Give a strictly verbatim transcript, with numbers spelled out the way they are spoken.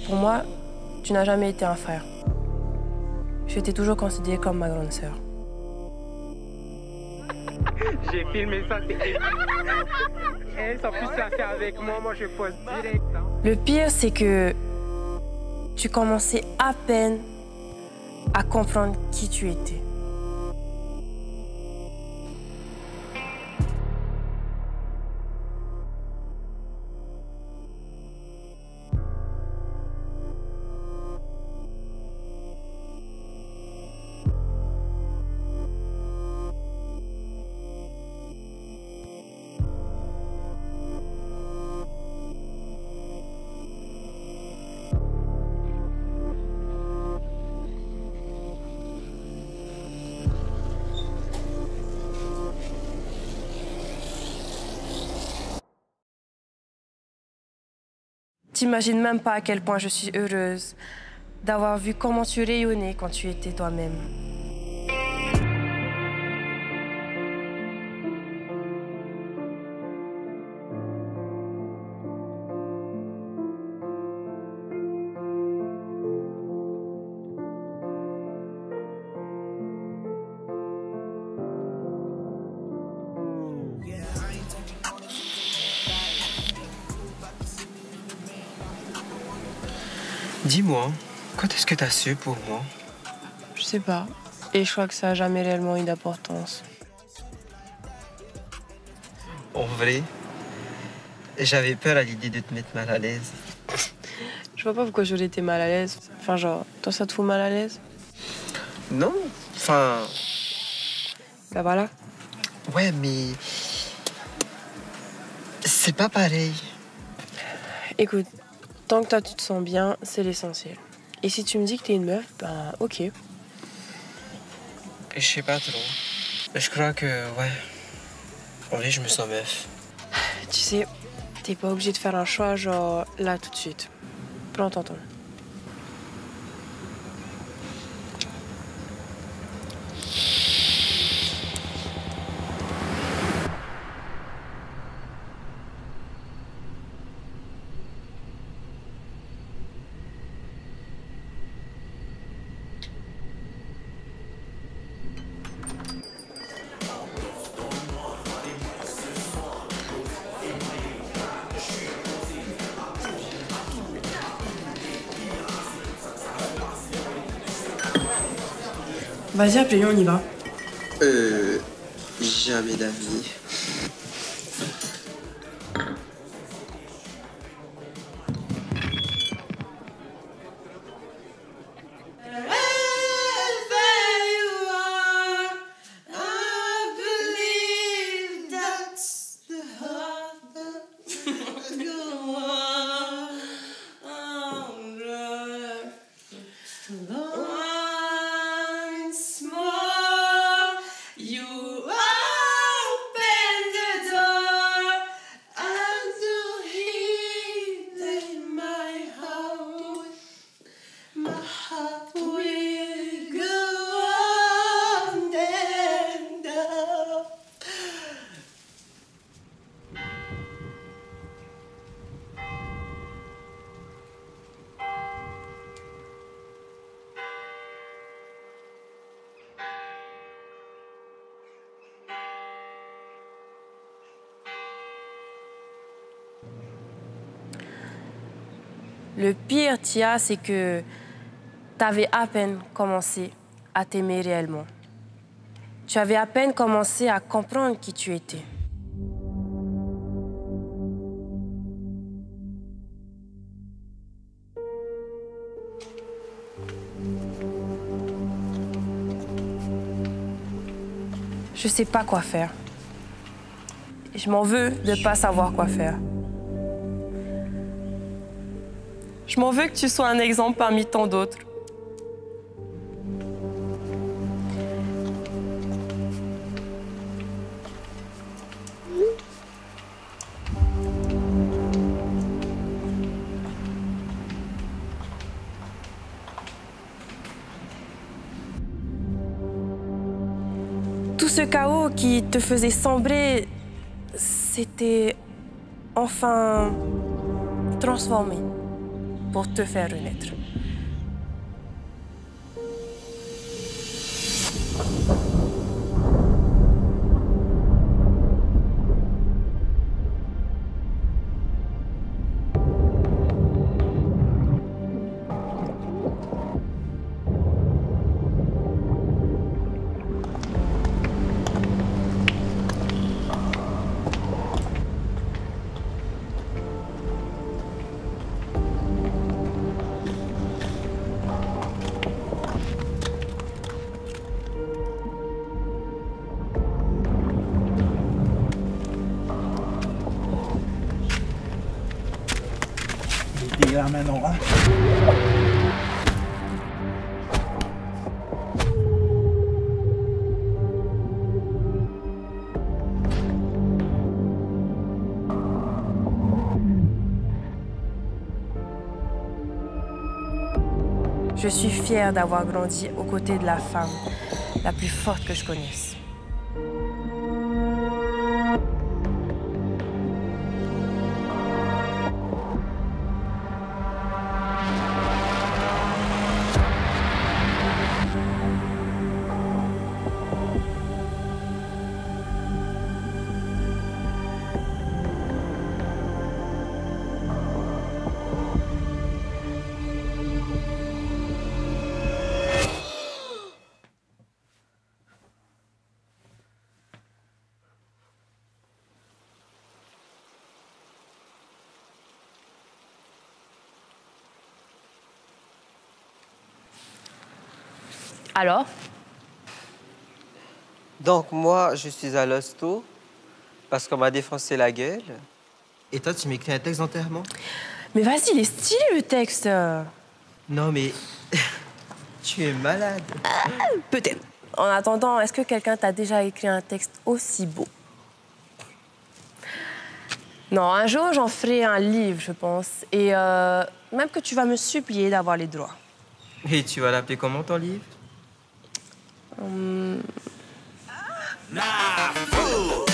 pour moi, tu n'as jamais été un frère. Je t'ai toujours considéré comme ma grande sœur. J'ai filmé ça, c'est épique. Elle, sans plus la faire avec moi, moi je pose direct. Hein. Le pire, c'est que tu commençais à peine à comprendre qui tu étais. T'imagines même pas à quel point je suis heureuse d'avoir vu comment tu rayonnais quand tu étais toi-même. Dis-moi, quand est-ce que t'as su pour moi? Je sais pas. Et je crois que ça a jamais réellement eu d'importance. En vrai, j'avais peur à l'idée de te mettre mal à l'aise. Je vois pas pourquoi j'aurais été mal à l'aise. Enfin, genre, toi, ça te fout mal à l'aise? Non, enfin... Bah voilà. Ouais, mais... c'est pas pareil. Écoute, tant que toi, tu te sens bien, c'est l'essentiel. Et si tu me dis que t'es une meuf, ben ok. Je sais pas trop. Je crois que, ouais... En vrai, je me sens meuf. Tu sais, t'es pas obligé de faire un choix, genre, là, tout de suite. Prends ton temps. Vas-y, appelez-le, on y va. Euh... Jamais d'avis. Le pire, Tia, c'est que t'avais à peine commencé à t'aimer réellement. Tu avais à peine commencé à comprendre qui tu étais. Je sais pas quoi faire. Je m'en veux de pas savoir quoi faire. Je m'en veux que tu sois un exemple parmi tant d'autres. Tout ce chaos qui te faisait sombrer, c'était enfin transformé. pour te faire renaître. Là maintenant, hein. Je suis fière d'avoir grandi aux côtés de la femme la plus forte que je connaisse. Alors? Donc moi, je suis à l'hosto parce qu'on m'a défoncé la gueule. Et toi, tu m'écris un texte d'enterrement? Mais vas-y, il est stylé le texte. Non, mais tu es malade. Ah, peut-être. En attendant, est-ce que quelqu'un t'a déjà écrit un texte aussi beau? Non, un jour, j'en ferai un livre, je pense. Et euh, même que tu vas me supplier d'avoir les droits. Et tu vas l'appeler comment, ton livre? Hum...